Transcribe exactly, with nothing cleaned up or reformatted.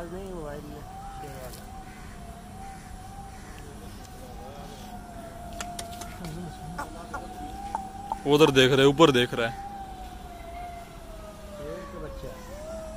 आवाज नहीं मोबाइल में शेर वाला। उधर देख रहा है, ऊपर देख रहा है। शेर के बच्चा